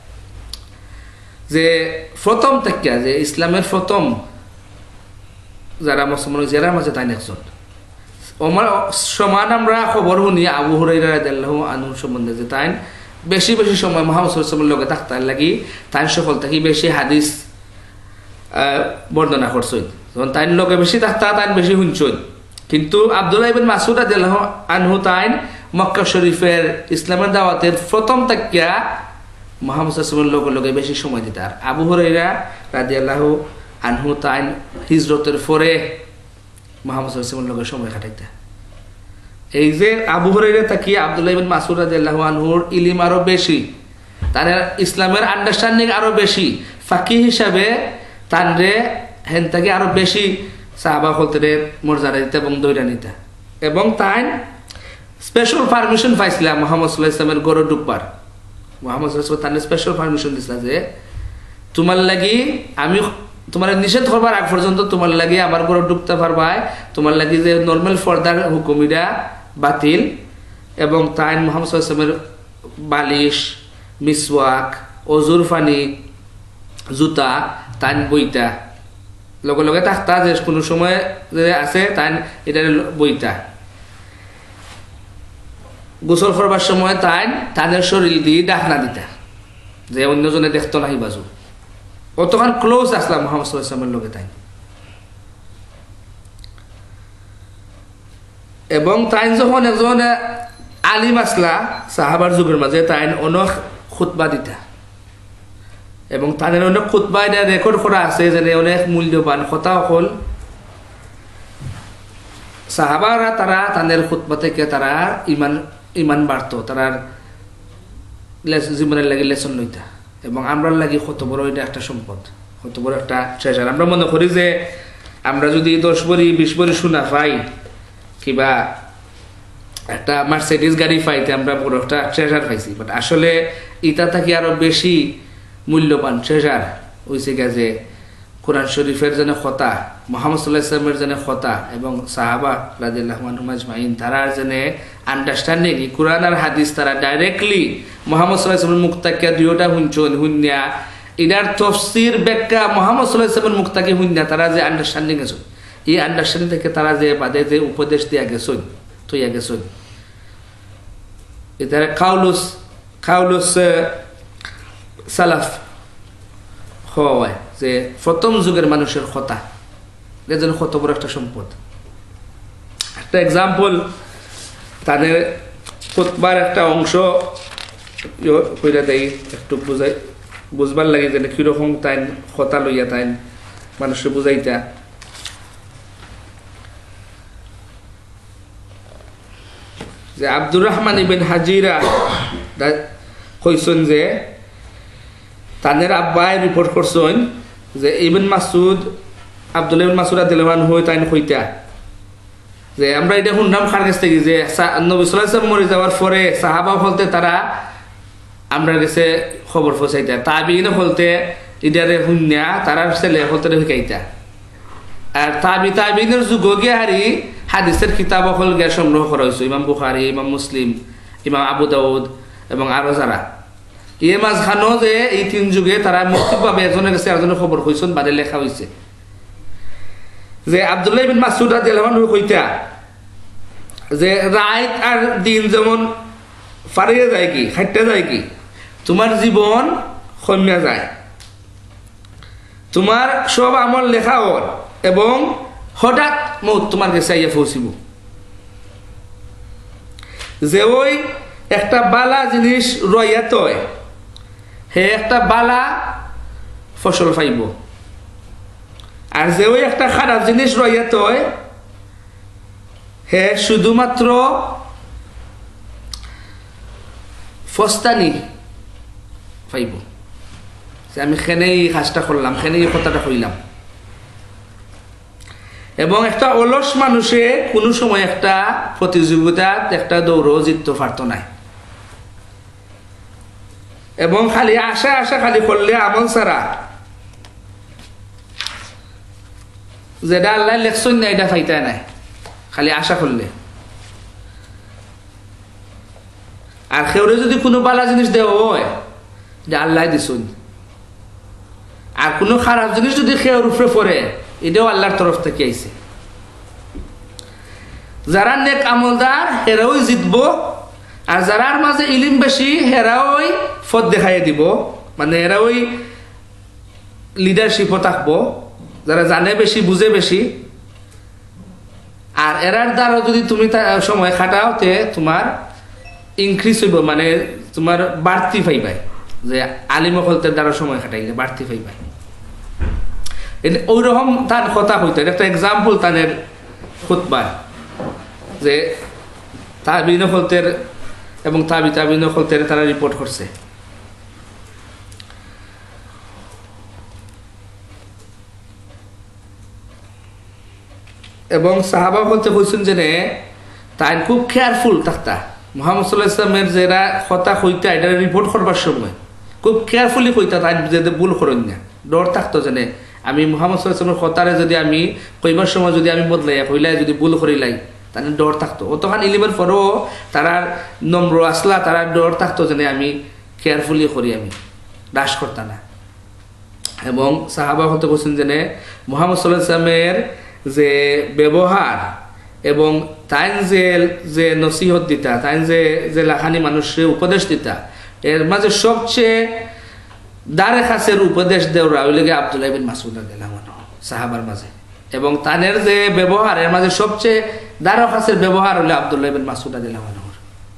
Speaker 1: যে প্রথম থেকে যে ইসলামের প্রথম যারা মুসলমান যারা মাঝে তাই একজন ওমর সমান আমরা খবর শুনি আবু হুরায়রা রাদিয়াল্লাহু আনহু সম্বন্ধে যে তাই বেশি বেশি সময় মুহাম্মদ সাল্লাল্লাহু আলাইহি ওয়াসাল্লামের লগে থাকতার লাগি তাই সকল থেকে বেশি হাদিস বর্ণনা করছই যখন তাই লগে বেশি থাকতা তাই বেশি শুনছই কিন্তু আব্দুল্লাহ ইবনে মাসউদ রাদিয়াল্লাহু আনহু তাই মক্কা শরীফের ইসলামের দাওয়াতের প্রথম তাকিয়া মুহাম্মদ সাল্লাল্লাহু আলাইহি ওয়াসাল্লামের লগে বেশি সময় দিতার আবু হুরায়রা রাদিয়াল্লাহু আনহু তাই হিজরতের পরে মুহাম্মদ সাল্লাল্লাহু আলাইহি ওয়াসাল্লামের লগে সময় কাটাইতা এই যে আবু হুরায়রা তাকি আব্দুল্লাহ ইবনে মাসউদ রাদিয়াল্লাহু আনহুর ইলম আরো বেশি তার ইসলামের আন্ডারস্ট্যান্ডিং আরো বেশি ফাকিহ হিসাবে তানরে হেন থেকে আরো বেশি সাহাবা হলতে মর্যাদা দিতে এবং দৈরা নিতা এবং তাই স্পেশাল পারমিশন পাইছিল মুহাম্মদ সাল্লাল্লাহু আলাইহি ওয়াসাল্লামের গরু ডুববার মুহাম্মদ সাল্লাল্লাহু আলাইহি ওয়াসাল্লাম তার স্পেশাল পারমিশন দিছিল যে তোমার লাগি আমি তোমার নিষেধ করবার আগ পর্যন্ত তোমার লাগি আমার গরু ডুবতে পারবাই তোমার লাগি যে নরমাল ফর্দার হুকুমিরা বাতিল এবং তাই মুহাম্মদ সাল্লাল্লাহু আলাইহি ওয়াসাল্লামের বালিশ মিসওয়াক অজুর পানি জুতা তাই বইতা লগে লগে থাকতা যে কোনো সময় যে আছে তাই এটা বইতা গোসল করবার সময় তাই তাদের শরীর দিয়ে ডাকনা দিতা যে অন্যজনে দেখতো নাহি বাজু অতখান ক্লোজ আসলাম মুহাম্মদ সাল্লাল্লাহু আলাইহি ওয়াসাল্লামের লগে তাই এবং তাই যখন একজন আলিম আসলা সাহাবার যুগের মাঝে তাই অনেক খুতবা দিতা এবং তাদের অনেক খুতবা এটা রেকর্ড করা আছে যে অনেক মূল্যবান কথা হল সাহাবারা তারা তাদের খুতবা থেকে তারা ইমান ইমান বাড়ত তারা জীবনের লাগি লেসন লইতা এবং আমরা লাগি কত বড় এটা একটা সম্পদ কত বড় একটা ট্রেজার আমরা মনে করি যে আমরা যদি দশ বড়ি বিশ বড়ি শোনা পাই কিবা একটা মার্সিডিজ গাড়ি পাইতে আমরা বড় একটা ট্রেজার পাইছি বাট আসলে ইটা থাকি আরো বেশি মূল্যবান ট্রেজার হইছে যে কোরআন শরীফের যেন কথা মুহাম্মদ সাল্লাল্লাহু আলাইহি ওয়াসাল্লামের যেন কথা এবং সাহাবা রাদিয়াল্লাহু আনহুম আজমাইন তারা যেন আন্ডারস্ট্যান্ডিং কোরআন আর হাদিস তারা ডাইরেক্টলি মুহাম্মদ সাল্লাল্লাহু আলাইহি ওয়াসাল্লামের মুখ থেকে দুইটা শুনছন শুনিয়া ইদার তাফসীর ব্যাখ্যা মুহাম্মদ সাল্লাল্লাহু আলাইহি ওয়াসাল্লামের মুখ থেকে শুনিয়া তারা যে আন্ডারস্ট্যান্ডিং আছে এই আন্ডারস্ট্যান্ডিং থেকে তারা যে বাদে যে উপদেশ দিয়া গেছেন তৈয়া গেছেন এটা কাউলুস কাউলুস সালাফ হয় যে প্রথম যুগের মানুষের কথা এজন্য কত বড় একটা সম্পদ একটা এক্সাম্পল তাদের খুতবার একটা অংশ কইরা দেই একটু বুঝাই বুঝবার লাগে যে কিরকম তাই কথা লইয়া তাই মানুষকে বুঝাইতা যে আব্দুর রহমান ইবিন হাজিরা কইছেন যে তাদের আব্বাই রিপোর্ট করছেন যে ইবনে মাসউদ আব্দুল্লাহ ইবনে মাসউদ রাদিয়াল্লাহু আনহু তাইন কইতা যে আমরা এটা শুনলাম কার কাছ থেকে যে নবী সাল্লাল্লাহু আলাইহি ওয়াসাল্লাম মরে যাওয়ার পরে সাহাবা বলতে তারা আমরা কাছে খবর পৌঁছাইতা তাবিঈন বলতে ইদারে হুন্না তারা ছেলে বলতে শিখাইতা আর তাবি তাবিঈনের যুগ গিয়ে হারি হাদিসের কিতাব হল গিয়ে সংগ্রহ করা হয়েছে ইমাম বুখারী ইমাম মুসলিম ইমাম আবু দাউদ এবং আরো যারা এই মাঝখানো যে এই তিন যুগে তারা মৌখিকভাবে একজনের কাছে একজনের খবর কইছেন বাদে লেখা হয়েছে যে আব্দুল্লাহ ইবনে মাসউদ রাদিয়াল্লাহু আনহু কইতা যে রাত আর দিন যেমন ফারিয়ে যায় কি হাঁটতে যায় কি তোমার জীবন কমিয়া যায় তোমার সব আমল লেখা হল এবং হঠাৎ মৌত তোমার কাছে আইয়া পৌঁছিব যে ওই একটা বালা জিনিস রইয়াত হে একটা বালা ফসল পাইব আর যে ওই একটা খারাপ জিনিস রইয়াত হে শুধুমাত্র ফস্তানি পাইব যে আমি খেনেই কাজটা করলাম খেনেই কথাটা কইলাম এবং একটা অলস মানুষে কোনো সময় একটা প্রতিযোগিতাত একটা দৌড় জিততে পারত না এবং খালি আশা আশা খালি করলে আমল ছাড়া যেটা আল্লাহ লেখছেন না এটা পাইতে নাই খালি আশা করলে আর কেউরে যদি কোনো বালা জিনিস দেওয়া হয় যে আল্লাহ দিছুন আর কোনো খারাপ জিনিস যদি কেউর উপরে পড়ে এটাও আল্লাহর তরফ থেকে আইছে যারা নেক আমলদার হেরাওই জিতব, আর যারার মাঝে ইলিম বেশি হেরাওই ফদ দেখাই দিব, মানে হেরাওই লিডারশিপও থাকবো, যারা জানে বেশি বুঝে বেশি। আর এরার দ্বারা যদি তুমি সময় খাটাও তে তোমার ইনক্রিজ হইব, মানে তোমার বাড়তি পাইবাই, যে আলিম হলতের দ্বারা সময় খাটাইলে বাড়তি পাইবাই। ওই রকম তার কথা হইতে একটা এক্সাম্পল তাদের খুতবার, যে তাবিন হলতের এবং তাবি তাবিন হলতের তারা রিপোর্ট করছে। এবং সাহাবা বলতে বলছেন যে তাই খুব কেয়ারফুল থাকতা মুহাম্মদ সাল্লাল্লাহু আলাইহি ওয়াসাল্লামের যারা কথা কইতা এটা রিপোর্ট করবার সময় খুব কেয়ারফুলি কইতা, তাই যাতে ভুল করেন না, ডর থাকতো যে আমি মুহাম্মদ সাল্লাল্লাহু আলাইহি ওয়াসাল্লামের কথারে যদি আমি কইবার সময় যদি আমি বদলাই কইলাই যদি ভুল করিলাই তাহলে ডর থাকতো। অতখান ইলিমের পরেও তারা নম্র আসলা, তারা ডর থাকতো যে আমি কেয়ারফুলি করি, আমি দাস করতা না। এবং সাহাবা হতে বলছেন যে মুহাম্মদ সাল্লাল্লাহু আলাইহি ওয়াসাল্লামের যে ব্যবহার এবং তাই যে যে নসিহত দিতা, তাই যে যে লাখানি মানুষের উপদেশ দিতা, এর মাঝে সবচেয়ে দারে খাসের উপদেশ দেওয়া ওই লেগে আব্দুল্লাহ বিন মাসউদ রাদিয়াল্লাহু আনহু সাহাবার মাঝে। এবং তানের যে ব্যবহার এর মাঝে সবচেয়ে দারে খাসের ব্যবহার হলো আব্দুল্লাহ বিন মাসউদ রাদিয়াল্লাহু আনহু।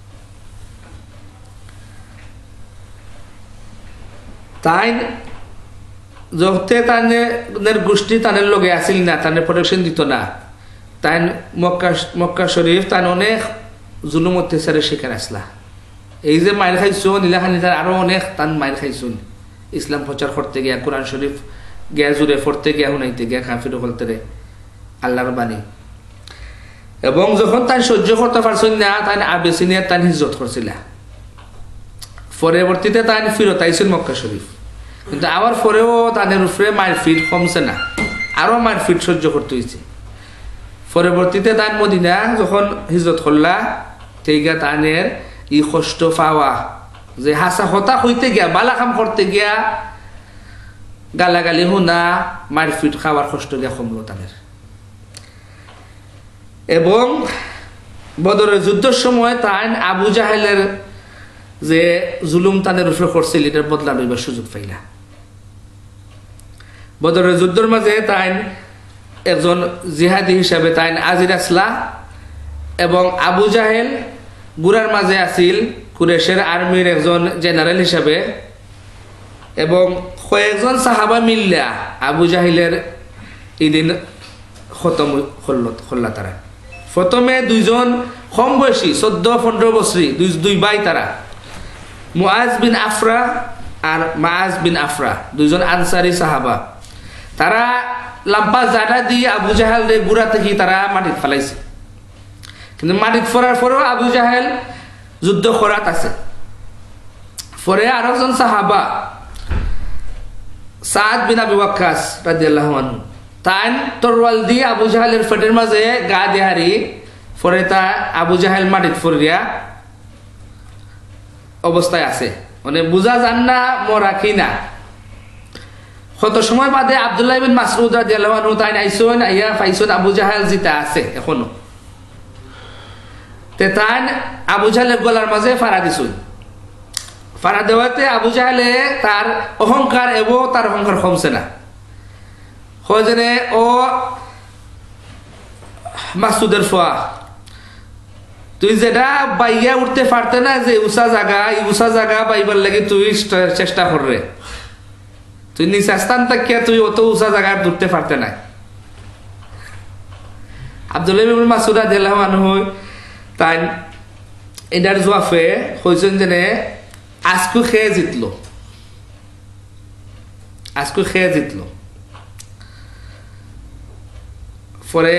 Speaker 1: তাই যতে তানের গোষ্ঠী তানের লগে আসিল না, তানের প্রোটেকশন দিত না, তাই মক্কা মক্কা শরীফ তাই অনেক জুলুম অত্যাচারের শিকার আসলা। এই যে মায়ের খাইছুন ইলাখানি তার আরো অনেক তান মায়ের খাইছুন, ইসলাম প্রচার করতে গিয়া, কোরআন শরীফ গিয়া জুড়ে পড়তে গিয়া, শুনাইতে গিয়া কাফির বলতে রে আল্লাহর বাণী। এবং যখন তাই সহ্য করতে পারছেন না, তাই আবেসিনিয়ার তাই হিজরত করছিল। পরবর্তীতে তাই ফিরত আইছিল মক্কা শরীফ, কিন্তু আবার পরেও তাদের উপরে মায়ের ফিট কমছে না, আরো মায়ের ফিট সহ্য করতে হয়েছে। পরবর্তীতে তার মদিনা যখন হিজরত করলা, তেইগা তানের ই কষ্ট পাওয়া, যে হাসা হতা হইতে গিয়া, বালা কাম করতে গিয়া গালাগালি শুনা, মায়ের ফিট খাওয়ার কষ্ট গিয়া কমলো তাদের। এবং বদরের যুদ্ধের সময় তাই আবু জাহেলের যে জুলুম তাদের উপরে করছিল, এটার বদলা লইবার সুযোগ পাইলা। বদরের যুদ্ধের মাঝে তাই একজন জিহাদি হিসাবে তাই আজির আসলা, এবং আবু জাহেল গুরার মাঝে আসিল কুরেশের আর্মির একজন জেনারেল হিসাবে। এবং কয়েকজন সাহাবা মিল্লা আবু জাহিলের এদিন খতম করলা তারা। প্রথমে দুইজন কম বয়সী চোদ্দ পনেরো বছরী দুই দুই ভাই, তারা মুআজ বিন আফরা আর মাআজ বিন আফরা, দুইজন আনসারি সাহাবা। তারা লাম্পা জানা দিয়ে আবু জাহেল গুড়া থেকে তারা মাটিত ফেলাইছে, কিন্তু মাটিত ফেলার পরেও আবু জাহেল যুদ্ধ করাত আছে। পরে আর একজন সাহাবা সাদ বিন আবি ওয়াক্কাস রাদিয়াল্লাহু আনহু, তাই তরওয়াল দিয়ে আবু জাহেলের পেটের মাঝে গা দেহারি, পরে তা আবু জাহেল মাটিত ফরিয়া অবস্থায় আছে, মানে বুঝা যান না মরা কি না। কত সময় বাদে আব্দুল্লাহ বিন মাসউদ রাদিয়াল্লাহু আনহু তাই আইসুন, আইয়া পাইছুন আবু জাহেল জিতা আছে এখনো। তে তাই আবু জাহেলের গলার মাঝে ফাড়া দিছুন। ফাড়া দেওয়াতে আবু জাহেলে তার অহংকার এবং তার অহংকার কমছে না। হজনে ও মাসুদের ফোয়া, তুই যেটা বাইয়া উঠতে পারতে না, যে উষা জায়গা, এই উষা জায়গা পাইবার লাগে তুই চেষ্টা কররে, তুই নিচে স্থান থাকিয়া তুই অত উষা জায়গা উঠতে পারতে না। আব্দুল্লাহ ইবনে মাসউদ রাদিয়াল্লাহু আনহু তাই এটার জবাবে কইছেন যে আজকু খেয়ে জিতলো, আজকু খেয়ে জিতলো। পরে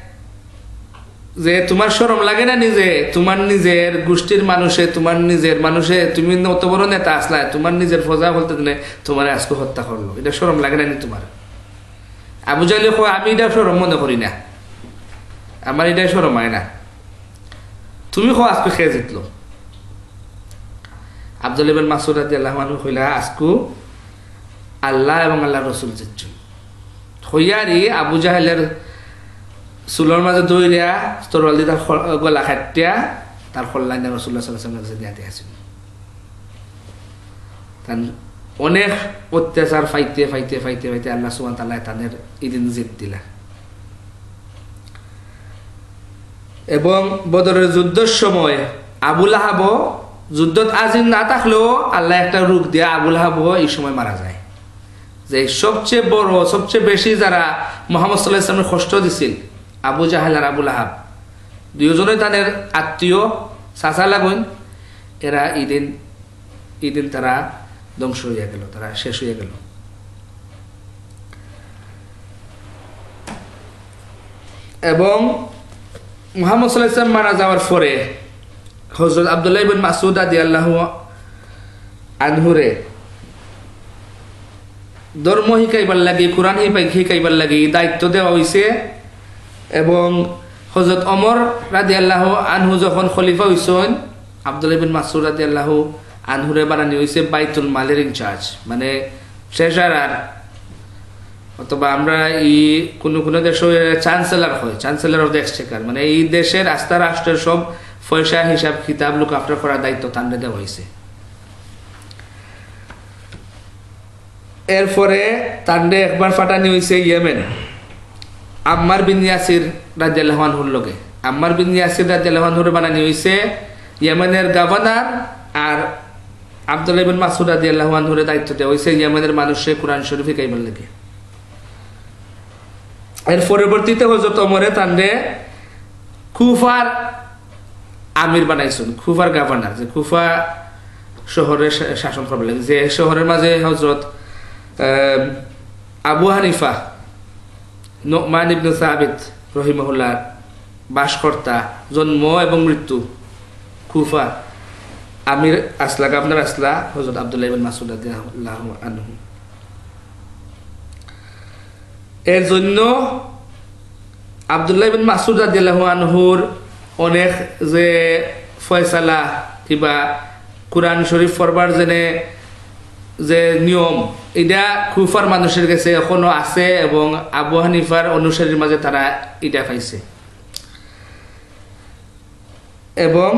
Speaker 1: যে তোমার শরম লাগে না নিজে, তোমার নিজের গোষ্ঠীর মানুষে, তোমার নিজের মানুষে, তুমি অত বড় নেতা আসলা, তোমার নিজের ফজা বলতে দিনে তোমার আজকে হত্যা করলো, এটা শরম লাগে না নি তোমার? আবু জাহেল কয় আমি এটা শরম মনে করি না, আমার এটা শরম হয় না, তুমি কো আজকে খেয়ে জিতলো। আব্দুল্লাহ ইবনে মাসউদ রাদিয়াল্লাহু আনহু কইলা আজকু আল্লাহ এবং আল্লাহ রসুল জিতছেন। হইয়ারি আবু জাহেলের চুলোর মাঝে দইরিয়া তরোয়াল দিয়ে তার গলা খাটিয়া তার কল্যাণ রাসূলুল্লাহ সাল্লাল্লাহু আলাইহি ওয়াসাল্লামের কাছে দিয়ে দিয়েছিল। অনেক অত্যাচার ফাইতে ফাইতে ফাইতে ফাইতে আল্লাহ সুবহানাহু ওয়া তাআলা তাদের ইদিন জিত দিলা। এবং বদরের যুদ্ধের সময় আবু লাহাব যুদ্ধত আজিম না থাকলেও আল্লাহ একটা রোগ দিয়ে আবু লাহাব এই সময় মারা যায়। যে সবচেয়ে বড় সবচেয়ে বেশি যারা মুহাম্মদ সাল্লাল্লাহু আলাইহি ওয়াসাল্লামের কষ্ট দিছিল আবু জাহেল আর আবু লাহাব দুইজনই তাদের আত্মীয় চাচা লাগুন, এরা ইদিন ইদিন তারা ধ্বংস হইয়া গেল, তারা শেষ হইয়া গেল। এবং মুহাম্মদ সাল্লাল্লাহু আলাইহি ওয়াসাল্লাম মারা যাওয়ার পরে হযরত আব্দুল্লাহ ইবনে মাসউদ রাদিয়াল্লাহু আনহুরে ধর্ম শিকাইবার লাগি কোরআন শিকাইবার লাগি দায়িত্ব দেওয়া হয়েছে। এবং হযরত ওমর রাদিয়াল্লাহু আনহু যখন খলিফা হইছেন আব্দুল্লাহ ইবনে মাসউদ রাদিয়াল্লাহু আনহুরে বানানি হয়েছে বাইতুল মালের ইনচার্জ, মানে ট্রেজারার, অথবা আমরা এই কোনো কোনো দেশে চ্যান্সেলর হয়, চ্যান্সেলর অফ দ্য এক্সচেকার, মানে এই দেশের আস্থা রাষ্ট্রের সব পয়সা হিসাব কিতাব লুক আফটার করার দায়িত্ব তান্ডে দেওয়া হয়েছে। এরপরে তান্ডে একবার ফাটানি হয়েছে ইয়েমেন আম্মার বিন ইয়াসির রাদিয়াল্লাহু আনহুর লগে। আম্মার বিন ইয়াসির রাদিয়াল্লাহু আনহুর বানানি হয়েছে ইয়েমেনের গভর্নর, আর আব্দুল্লাহ ইবনে মাসউদ রাদিয়াল্লাহু আনহুর দায়িত্ব দেওয়া হয়েছে ইয়েমেনের মানুষে কোরআন শরীফ শিখাইবার লাগে। এর পরবর্তীতে হযরত ওমরে তান্ডে কুফার আমির বানাইছেন, কুফার গভর্নর, যে কুফা শহরে শাসন করবার লাগে, যে শহরের মাঝে হযরত আবু হানিফা নুমান ইবনে সাবিত রহিমাহুল্লাহ বাসকর্তা, জন্ম এবং মৃত্যু কুফা। আমির আসলা গভর্নর আসলা হযরত আব্দুল্লাহ ইবনে মাসউদ রাদিয়াল্লাহু আনহু। এর জন্য আব্দুল্লাহ ইবনে মাসউদ রাদিয়াল্লাহু আনহুর অনেক যে ফয়সালা কিবা কোরআন শরীফ পড়বার জেনে যে নিয়ম, এটা কুফার মানুষের কাছে এখনো আছে এবং আবু হানিফার অনুসারীর মাঝে তারা এটা পাইছে। এবং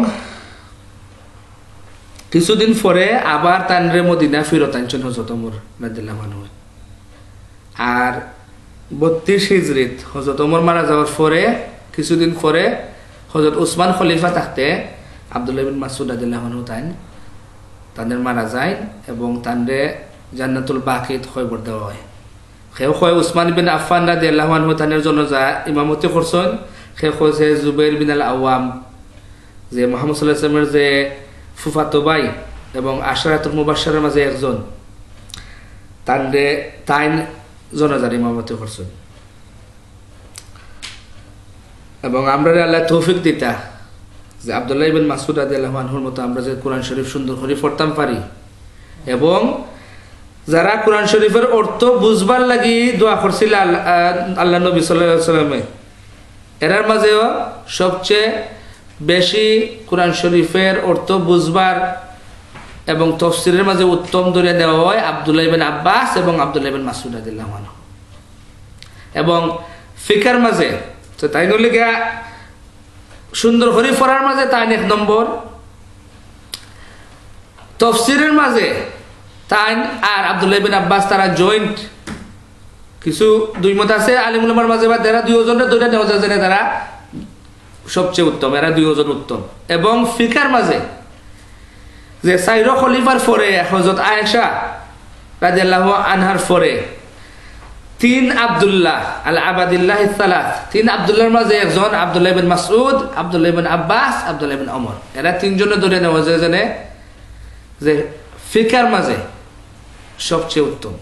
Speaker 1: কিছুদিন পরে আবার তানরে মদিনা ফিরত আনছেন হযরত ওমর রাদিয়াল্লাহু আনহু। আর বত্রিশ হিজরিত হযরত ওমর মারা যাওয়ার পরে কিছুদিন পরে হযরত উসমান খলিফা থাকতে আব্দুল্লাহ ইবনে মাসউদ রাদিয়াল্লাহু আনহু তাই তাদের মারা যায় এবং তানরে জান্নাতুল বাকিত খবর দেওয়া হয়। সেও কয় উসমান বিন আফফান রাদিয়াল্লাহু আনহু তানের জনাজা ইমামতি করছেন। সে কইছে জুবাইর বিন আল আওয়াম, যে মুহাম্মদ সাল্লাল্লাহু আলাইহি ওয়াসাল্লামের যে ফুফাতো ভাই এবং আশরাতুল মুবাশশারের মাঝে একজন, তানরে তাইন জনাজার ইমামতি করছেন। এবং আমরা আল্লাহ তৌফিক দিতা যে আব্দুল্লাহ ইবনে মাসউদ রাদিয়াল্লাহু আনহুর মতো আমরা যে কোরআন শরীফ সুন্দর করে পড়তাম পারি, এবং যারা কোরআন শরীফের অর্থ বুঝবার লাগি দোয়া করছিল আল্লাহ নবী সাল্লাল্লাহু আলাইহি ওয়াসাল্লামে, এরার মাঝেও সবচেয়ে বেশি কোরআন শরীফের অর্থ বুঝবার এবং তাফসীরের মাঝে উত্তম ধরে দেওয়া হয় আব্দুল্লাহ ইবনে আব্বাস এবং আব্দুল্লাহ ইবনে মাসউদ রাদিয়াল্লাহু আনহু। এবং ফিকার মাঝে তো তাই নলে গিয়া সুন্দর করে পড়ার মাঝে তাই এক নম্বর, তাফসীরের মাঝে তাই আর আব্দুল্লাহ ইবনে আব্বাস তারা জয়েন্ট, কিছু দুই মত আছে আলিম উলামার মাঝে, বা তারা দুইজনের দুইটা নেওয়া যায়, তারা সবচেয়ে উত্তম, এরা দুইজন উত্তম। এবং ফিকার মাঝে যে সাইর খলিফার পরে হযরত আয়েশা রাদিয়াল্লাহু আনহার পরে তিন আব্দুল্লাহ আল আবাদিল্লাহ সালাত, তিন আব্দুল্লাহর মাঝে একজন আব্দুল্লাহ ইবনে মাসউদ, আব্দুল্লাহ ইবনে আব্বাস, আব্দুল্লাহ ইবনে ওমর, এরা তিনজনে ধরে নেওয়া যায় জানে যে ফিকার মাঝে সবচেয়ে উত্তম।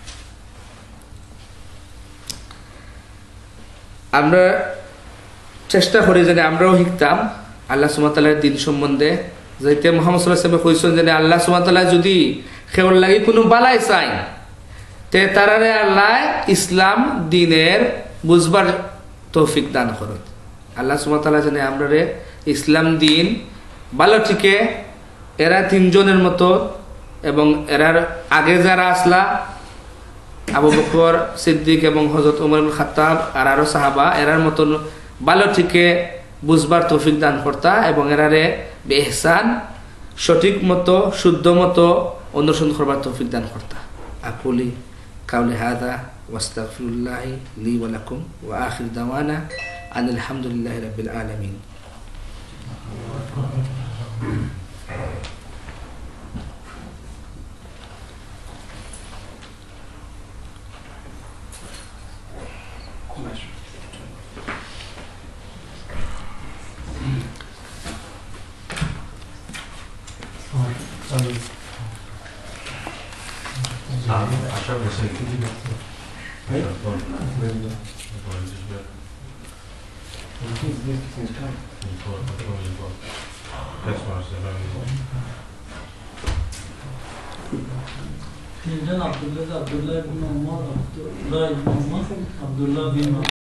Speaker 1: আমরা চেষ্টা করি যে আমরাও শিখতাম আল্লাহ সুবহানাহু ওয়া তাআলার দিন সম্বন্ধে, যাইতে মুহাম্মদ সাল্লাল্লাহু আলাইহি ওয়াসাল্লাম কইছেন যে আল্লাহ সুবহানাহু ওয়া তাআলা যদি কেউর লাগি কোনো বালাই চাই তে তারারে আল্লাহ ইসলাম দিনের বুঝবার তৌফিক দান করেন। আল্লাহ সুবহানাহু ওয়া তাআলা জানে আমরারে ইসলাম দিন ভালো ঠিকে এরা তিনজনের মতো, এবং এরার আগে যারা আসলা আবু বকর সিদ্দিক এবং হযরত ওমর ইবনে খাত্তাব আর আরো সাহাবা, এরার মতন ভালো থেকে বুঝবার তৌফিক দান করতা এবং এরারে বেহসান সঠিক মতো শুদ্ধ মতো অনুসরণ করবার তৌফিক দান করতা। আকুলি কাউলি হাদা ওয়াস্তাগফিরুল্লাহ লি ওয়া লাকুম ওয়া আখির দাওয়ানা আনিল হামদুলিল্লাহি রাব্বিল আলামিন।
Speaker 2: আশা করছি
Speaker 3: তিনজন আব্দুল্লাহ আব্দুল্লাহ ইবনে ওমর আব্দুল্লাহ ইবনে ওমর আব্দুল্লাহ বিন